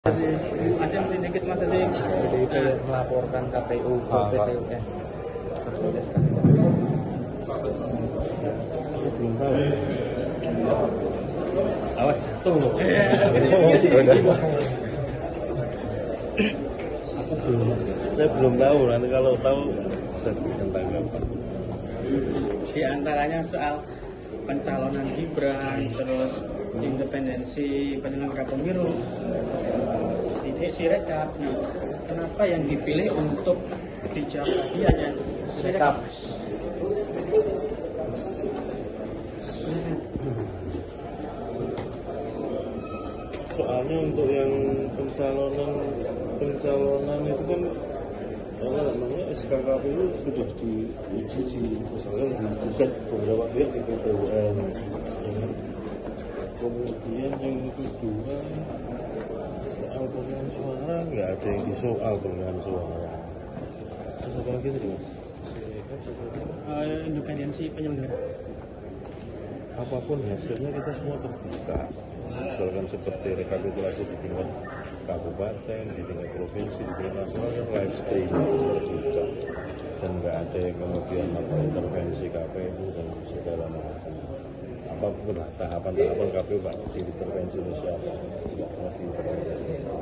Masih sedikit Mas Azim. PDIP melaporkan KPU ke PT UN. Belum tahu. Awas tuh. Saya belum tahu. Nanti kalau tahu saya berikan tanggapan. Di antaranya soal pencalonan Gibran, terus independensi penyelenggara pemilu, Sirekap. Nah, kenapa yang dipilih untuk dijawab tadi hanya Sirekap? Soalnya untuk yang pencalonan itu kan namanya SKKP itu sudah diuji misalnya digugat beberapa pihak di PT UN. Kemudian yang kedua soal perolehan suara nggak ada yang disoal perolehan suara. Terus apa lagi tadi Mas? Independensi penyelenggara. Apapun hasilnya kita semua terbuka. Misalkan seperti rekapitulasi di tingkat kabupaten, di tingkat provinsi, di tingkat nasional kan live streaming terbuka dan nggak ada yang kemudian intervensi KPU dan segala macam. Apapun tahapan KPU nggak diintervensi oleh siapa, tidak pernah diintervensi.